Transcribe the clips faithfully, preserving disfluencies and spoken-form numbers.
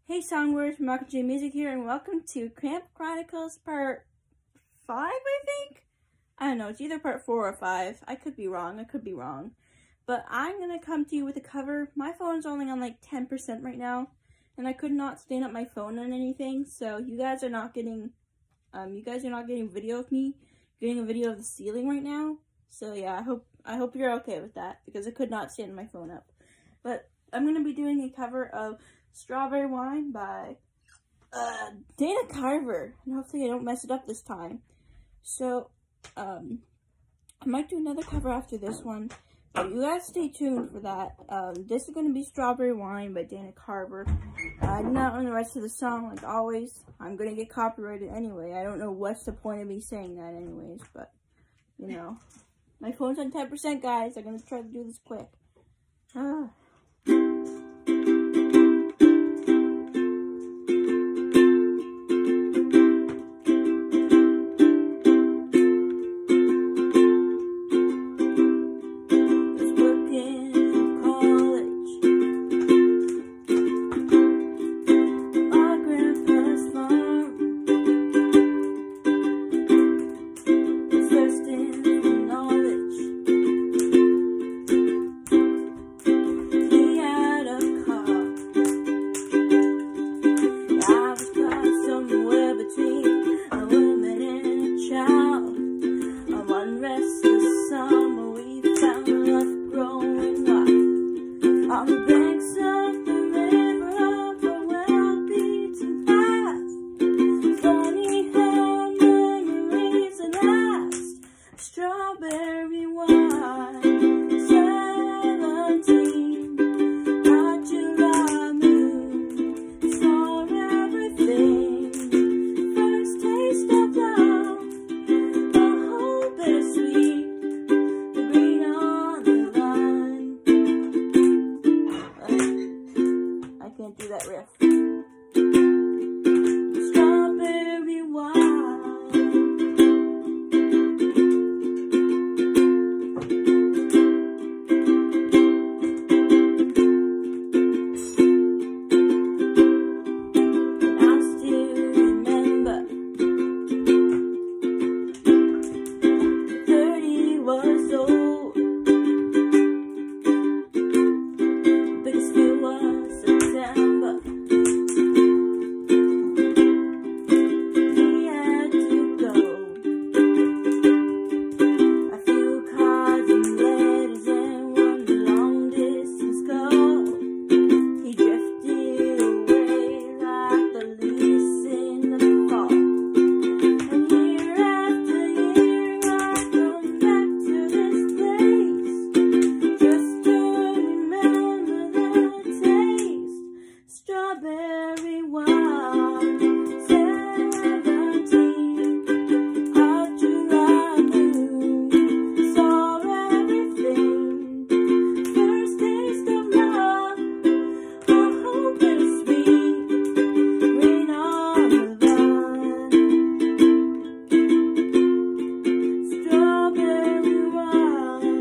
Hey Songwords, Michael J Music here, and welcome to Camp Chronicles Part five, I think? I don't know, it's either Part four or five. I could be wrong, I could be wrong. But I'm going to come to you with a cover. My phone's only on like ten percent right now, and I could not stand up my phone on anything, so you guys are not getting, um, you guys are not getting a video of me. You're getting a video of the ceiling right now. So yeah, I hope, I hope you're okay with that, because I could not stand my phone up. But I'm going to be doing a cover of Strawberry Wine by uh, Dana Carver, and hopefully I don't mess it up this time. So, um, I might do another cover after this one, but you guys stay tuned for that. Um, this is going to be Strawberry Wine by Dana Carver. I did not own the rest of the song, like always. I'm going to get copyrighted anyway. I don't know what's the point of me saying that anyways, but, you know. My phone's on ten percent, guys. I'm going to try to do this quick. Ah. Strawberry wine, seventeen, hot July moon, saw everything, first taste of love, the whole bittersweet, the green on the vine. I can't do that riff. Strawberry wine. Strawberry wine, seventeen, hot July moon, saw everything, first taste of love, oh, bittersweet, green on the vine. Strawberry wine.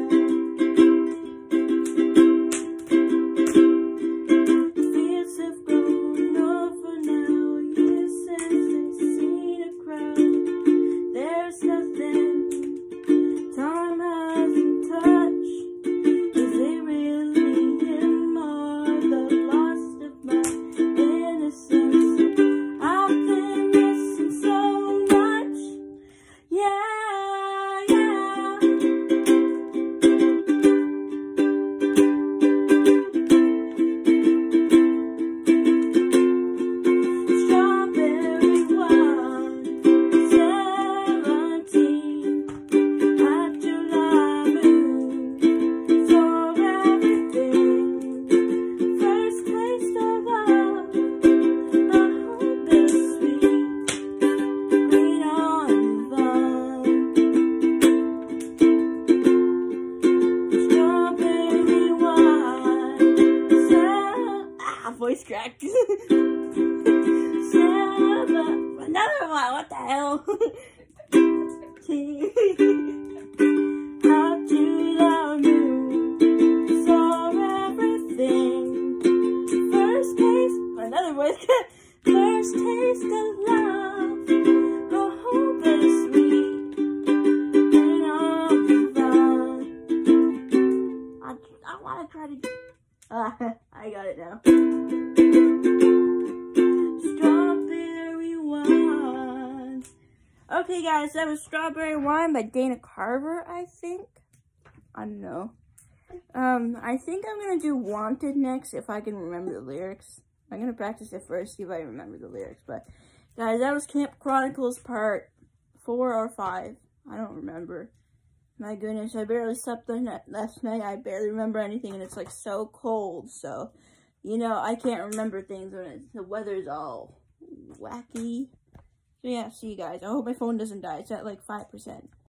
Voice cracked. Another one, what the hell? Hot July moon, saw everything, first case, another one. voice. First taste of love, oh, hope is sweet, and all the I, I want to try to, uh, I got it now. Strawberry Wine. Okay, guys, that was Strawberry Wine by Dana Carver, I think. I don't know. Um, I think I'm gonna do Wanted next if I can remember the lyrics. I'm gonna practice it first, see if I remember the lyrics. But, guys, that was Camp Chronicles part four or five. I don't remember. My goodness, I barely slept the night, last night. I barely remember anything, and it's like so cold. So, you know, I can't remember things when it's, the weather's all wacky. So yeah, see you guys. I hope my phone doesn't die. It's at like five percent.